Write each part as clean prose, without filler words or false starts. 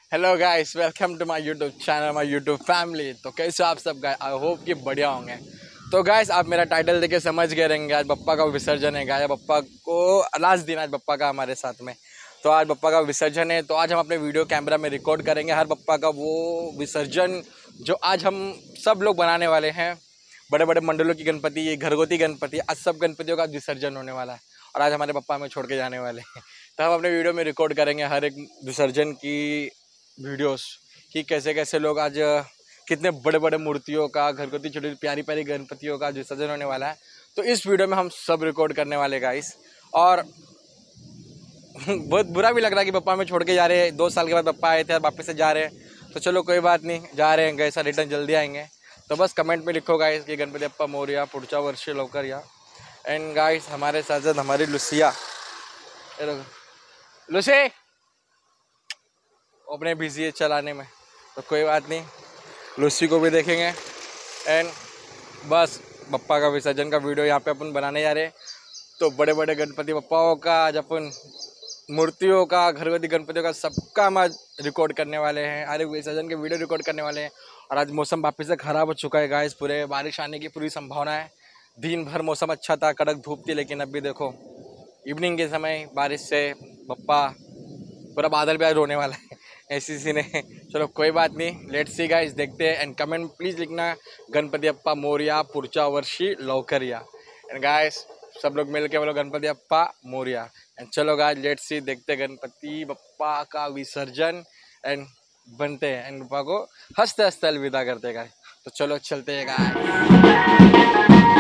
Hello guys, welcome to my YouTube channel, my YouTube family. तो कैसे आप सब गाइस, आई होप कि बढ़िया होंगे। तो गाइस, आप मेरा टाइटल देख के समझ गए रहेंगे, आज बप्पा का विसर्जन है। गाइस, बप्पा को लास्ट दिन आज बप्पा का हमारे साथ में। तो आज बप्पा का विसर्जन है, तो आज हम अपने वीडियो कैमरा में रिकॉर्ड करेंगे हर बप्पा का वो विसर्जन जो आज हम सब लोग बनाने वाले हैं। बड़े बड़े मंडलों की गणपति, ये घरगुती गणपति, आज सब गणपतियों का विसर्जन होने वाला है और आज हमारे पप्पा हमें छोड़ के जाने वाले हैं। तो हम अपने वीडियो में रिकॉर्ड करेंगे हर एक विसर्जन की वीडियोस कि कैसे कैसे लोग आज कितने बड़े बड़े मूर्तियों का, घरगुती छोटी प्यारी प्यारी गणपतियों का विसर्जन होने वाला है। तो इस वीडियो में हम सब रिकॉर्ड करने वाले गाइस। और बहुत बुरा भी लग रहा है कि पप्पा हमें छोड़ के जा रहे हैं। 2 साल के बाद पप्पा आए थे और वापस से जा रहे हैं। तो चलो कोई बात नहीं, जा रहे हैं कैसा रिटर्न जल्दी आएंगे। तो बस कमेंट में लिखो गाइस कि गणपति बप्पा मोरया, पुढच्या वर्षी लवकर या। एंड गाइस, हमारे साथ साथ हमारी लुसिया, लुसी अपने बिजी है चलाने में, तो कोई बात नहीं, लुसी को भी देखेंगे। एंड बस बप्पा का विसर्जन का वीडियो यहाँ पे अपन बनाने जा रहे हैं। तो बड़े बड़े गणपति बप्पाओं का आज अपन मूर्तियों का, घरगुती गणपतियों का, सबका हम आज रिकॉर्ड करने वाले हैं। अरे विसर्जन के वीडियो रिकॉर्ड करने वाले हैं। और आज मौसम वापस से ख़राब हो चुका है गाइस, पूरे बारिश आने की पूरी संभावना है। दिन भर मौसम अच्छा था, कड़क धूप थी, लेकिन अभी देखो इवनिंग के समय बारिश से बप्पा पूरा बादल भी आज रोने वाला है ऐसी सीन है। चलो कोई बात नहीं, लेट्स सी गाइस, देखते हैं। एंड कमेंट प्लीज़ लिखना गणपति बप्पा मोरया, पुढच्या वर्षी लवकर या। एंड गाइस, सब लोग मिल के बोलो गणपति बप्पा मोरया। एंड चलो गाइस, लेट्स सी, देखते हैं गणपति बप्पा का विसर्जन एंड बनते हैं एंड बप्पा को हंसते हंसते अलविदा करते हैं गाइस। तो चलो चलते हैं गाइस।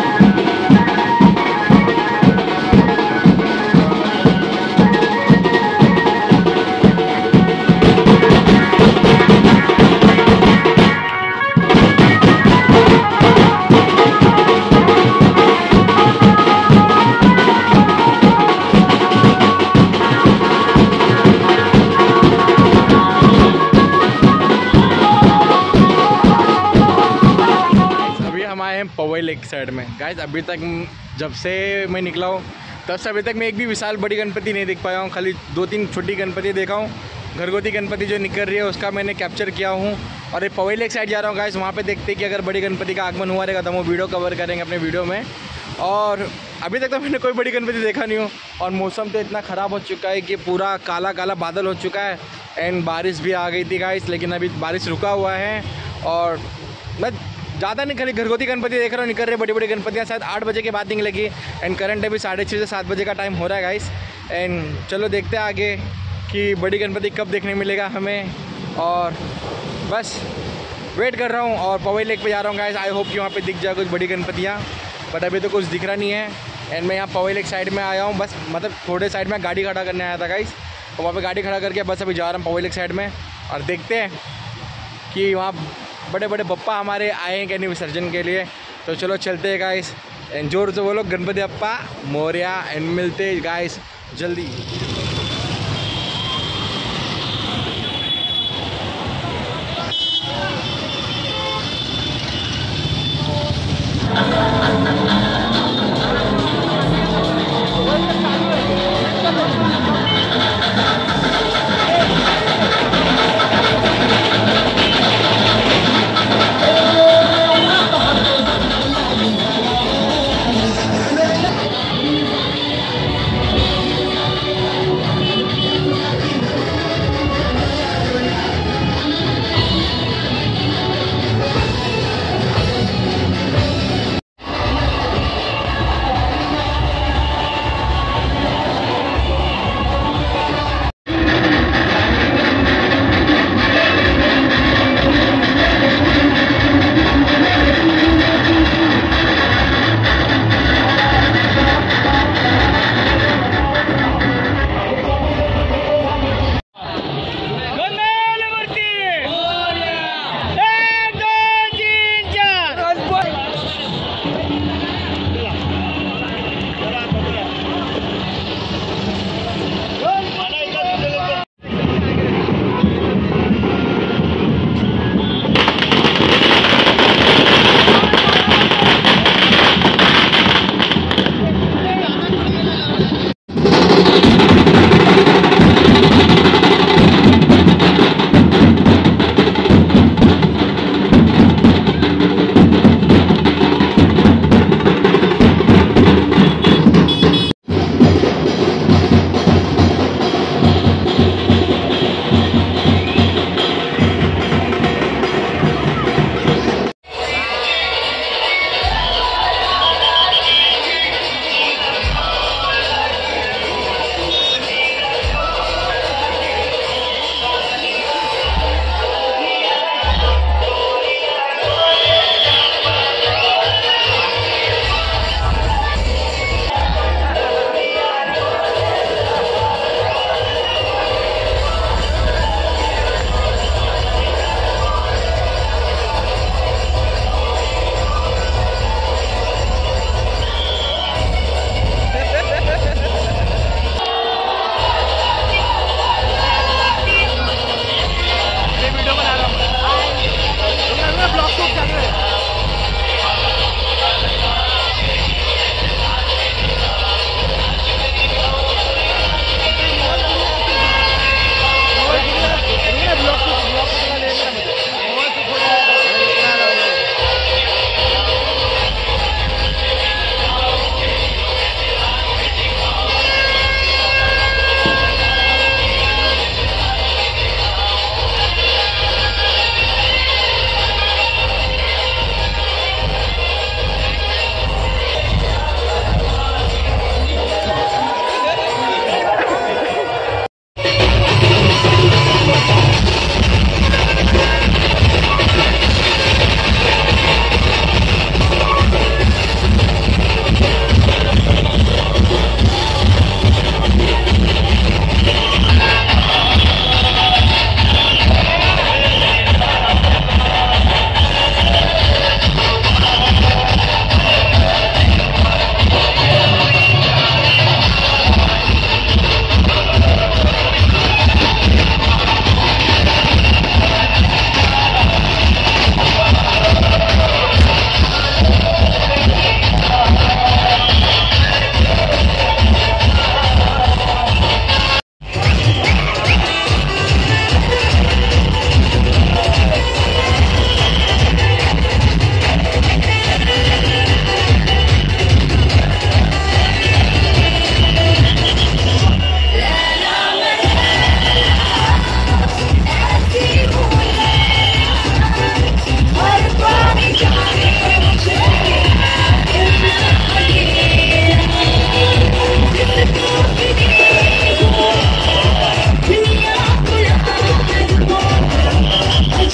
पवई लेक साइड में गाइस, अभी तक जब से मैं निकला हूँ तब से अभी तक मैं एक भी विशाल बड़ी गणपति नहीं देख पाया हूँ। खाली 2-3 छोटी गणपति देखा हूँ। घरगुती गणपति जो निकल रही है उसका मैंने कैप्चर किया हूँ। और ये पवई लेक साइड जा रहा हूँ गाइस, वहाँ पे देखते हैं कि अगर बड़ी गणपति का आगमन हुआ रहेगा तो हम वो वीडियो कवर करेंगे अपने वीडियो में। और अभी तक तो मैंने कोई बड़ी गणपति देखा नहीं हूँ। और मौसम तो इतना ख़राब हो चुका है कि पूरा काला काला बादल हो चुका है। एंड बारिश भी आ गई थी गाइस, लेकिन अभी बारिश रुका हुआ है। और मैं ज़्यादा नहीं, खाली घरगुती गणपति देख रहा हूँ निकल रहे। बड़ी बड़ी गणपतियाँ शायद 8 बजे के बाद निकलेगी। एंड करंट अभी 6:30 से 7 बजे का टाइम हो रहा है गाइस। एंड चलो देखते हैं आगे कि बड़ी गणपति कब देखने मिलेगा हमें। और बस वेट कर रहा हूँ और पवई लेक पे जा रहा हूँ गाइस। आई होप कि वहाँ पे दिख जाए कुछ बड़ी गणपतियाँ, बट अभी तो कुछ दिख रहा नहीं है। एंड मैं यहाँ पवई लेक साइड में आया हूँ, बस मतलब थोड़े साइड में गाड़ी खड़ा करने आया था गाइस। तो वहाँ पर गाड़ी खड़ा करके बस अभी जा रहा हूँ पवई लेक साइड में। और देखते हैं कि वहाँ बड़े बड़े बप्पा हमारे आए हैं क्या नहीं विसर्जन के लिए। तो चलो चलते हैं गाइस। एंड जोर से बोलो गणपति बप्पा मोरया। एंड मिलते हैं गाइस जल्दी।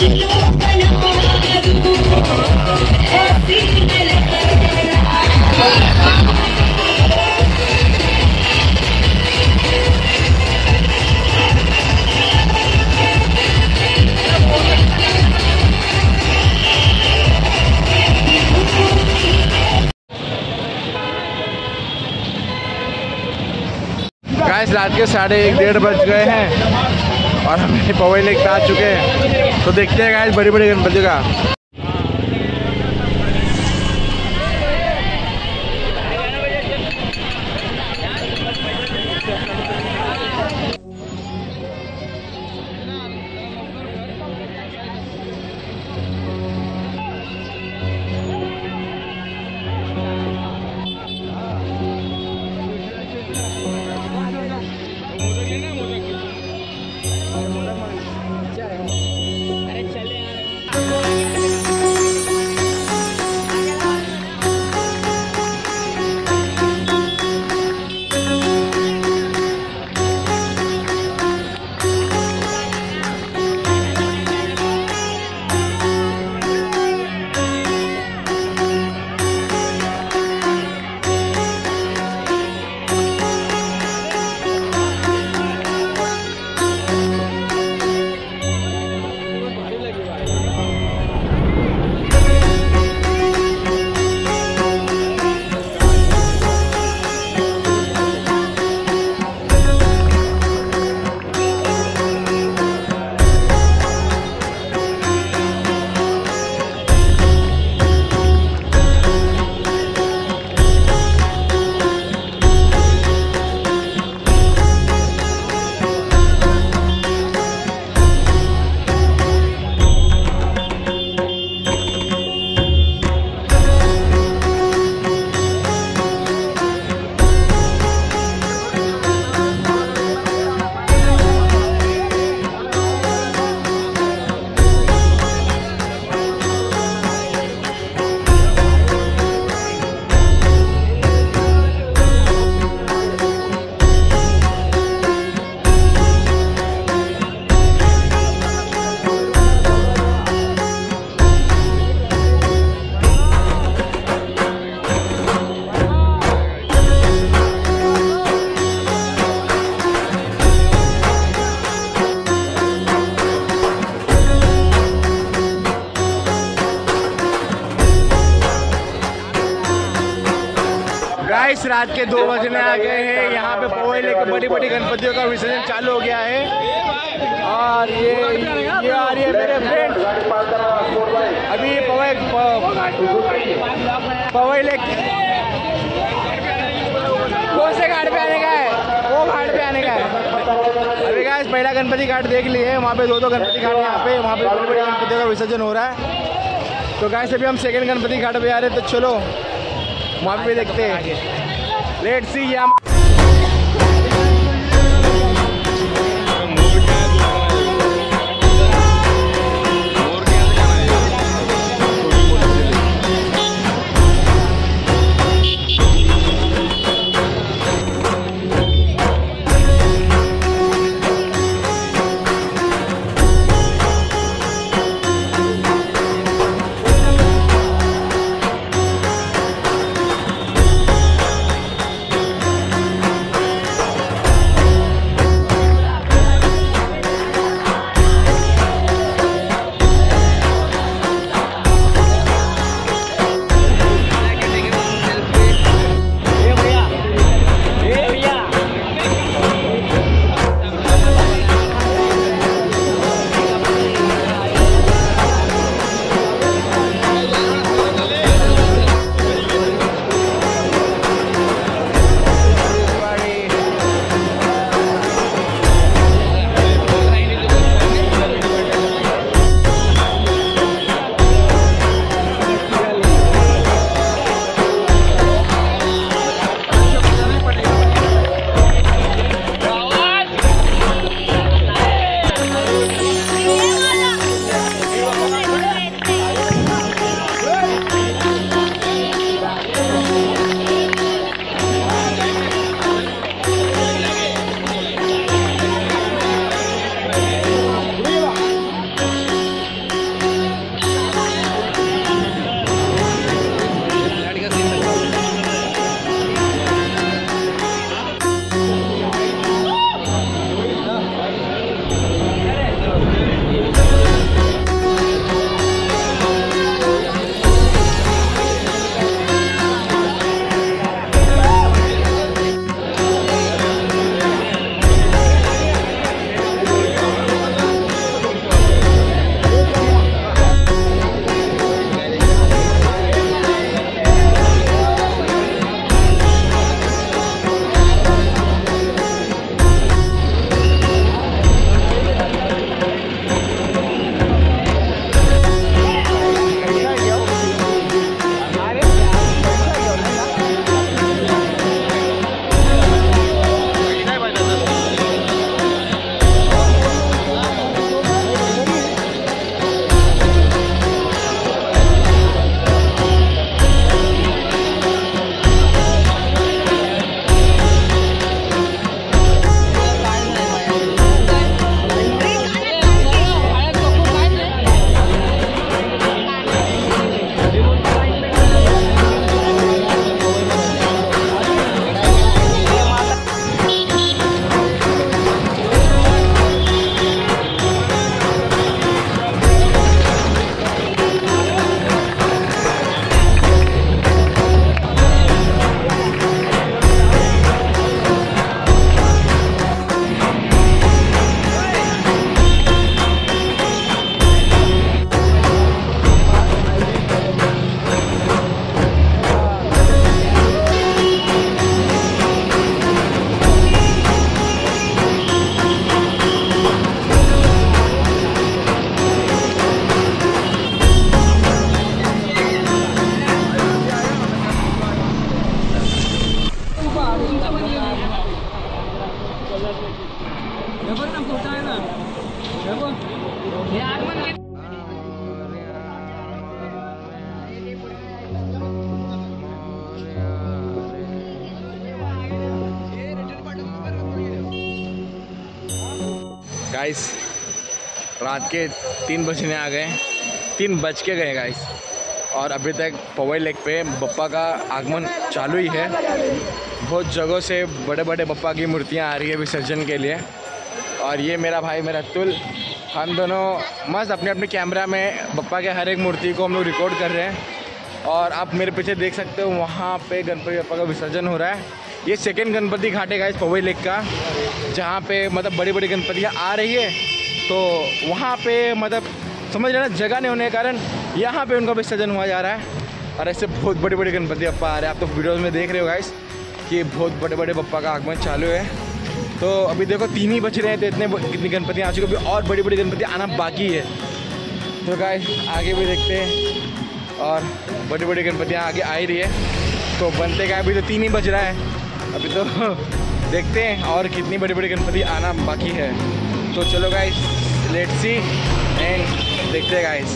गाइस रात के 1:30 बज गए हैं और हम पवई लेक पे आ चुके हैं। तो देखते हैं गाइस बड़ी बड़ी गणपति का। गाइस रात के 2 बजने आ गए हैं। यहाँ पे पवई लेक बड़ी बड़ी गणपतियों का विसर्जन चालू हो गया है और ये आ रही है मेरे फ्रेंड। अभी पवई लेक कौन से घाट पे आने का है? वो घाट पे आने का है। अभी गाइस पहला गणपति घाट देख लिए, वहाँ पे 2 गणपति घाट यहाँ पे, वहाँ पे बड़ी बड़ी गणपतियों का विसर्जन हो रहा है। तो गाइस अभी हम सेकंड गणपति घाट पे आ रहे हैं, तो चलो वहाँ पे देखते हैं आगे। Let's see. गाइस रात के 3 बजने आ गए, 3 बज के गए गाइस, और अभी तक पवई लेक पे बप्पा का आगमन चालू ही है। बहुत जगहों से बड़े बड़े बप्पा की मूर्तियां आ रही है विसर्जन के लिए। और ये मेरा भाई मेरा अतुल, हम दोनों मस्त अपने अपने कैमरा में बप्पा के हर एक मूर्ति को हम लोग रिकॉर्ड कर रहे हैं। और आप मेरे पीछे देख सकते हो वहाँ पे गणपति बप्पा का विसर्जन हो रहा है। ये सेकेंड गणपति घाट है गाइस पवई लेक का, जहाँ पे मतलब बड़ी बड़ी गणपतियाँ आ रही है। तो वहाँ पे मतलब समझ रहे ना, जगह नहीं होने के कारण यहाँ पे उनका विसर्जन हुआ जा रहा है। और ऐसे बहुत बड़े बड़े गणपति बप्पा आ रहे हैं। आप तो वीडियोज़ में देख रहे हो गाइस कि बहुत बड़े बड़े बप्पा का आगमन चालू है। तो अभी देखो 3 ही बज रहे हैं, तो कितनी गणपति आ चुकी है और बड़ी बड़ी गणपति आना बाकी है। तो गाइस आगे भी देखते हैं, और बड़ी बड़ी गणपतियाँ आगे आ ही रही है। तो बनते क्या, अभी तो 3 ही बज रहा है, अभी तो देखते हैं और कितनी बड़ी बड़ी गणपति आना बाकी है। तो चलो गाइस लेट्स सी एंड देखते हैं गाइस।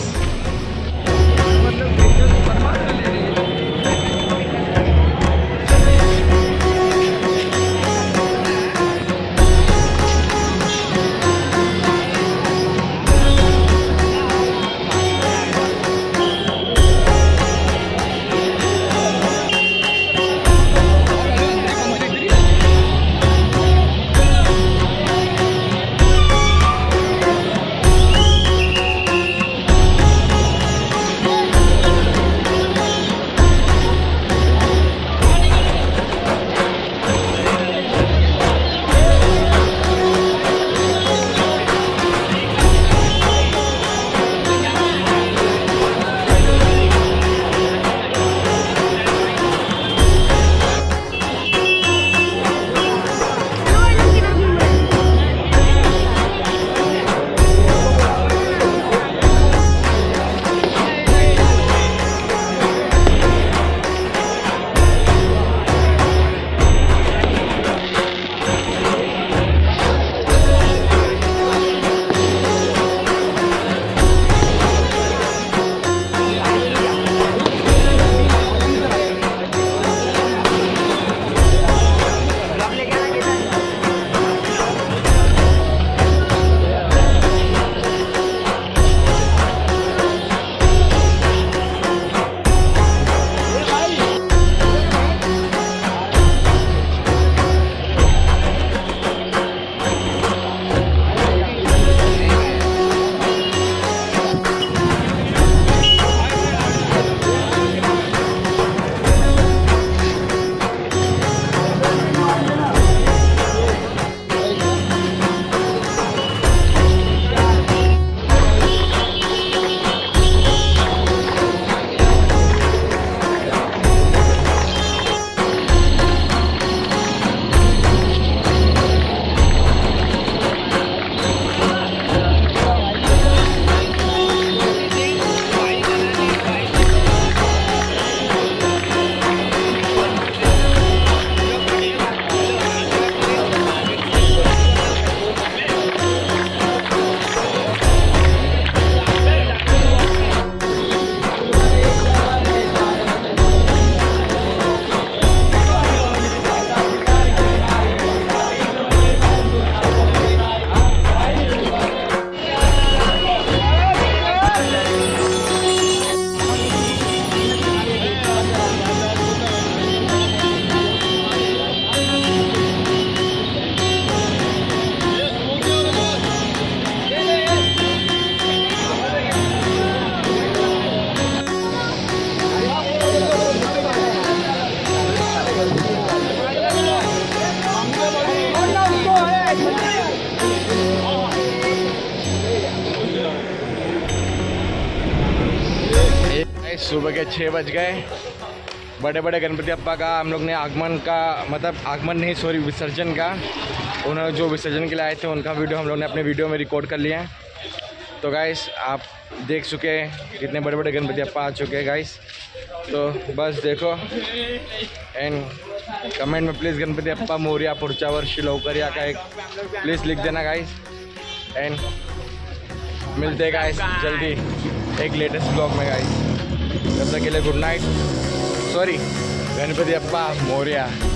सुबह के 6 बज गए। बड़े बड़े गणपति बप्पा का हम लोग ने आगमन का मतलब आगमन नहीं सॉरी विसर्जन का, उन्होंने जो विसर्जन के लिए आए थे उनका वीडियो हम लोग ने अपने वीडियो में रिकॉर्ड कर लिया है। तो गाइस आप देख चुके हैं कितने बड़े बड़े गणपति बप्पा आ चुके हैं गाइस। तो बस देखो एंड कमेंट में प्लीज़ गणपति बप्पा मोरया पुढच्या वर्षी लवकर या का एक प्लीज़ लिख देना गाइस। एंड मिलते हैं गाइस जल्दी एक लेटेस्ट ब्लॉग में गाइस। तब तक के लिए good night. Sorry, Ganpati Bappa Morya.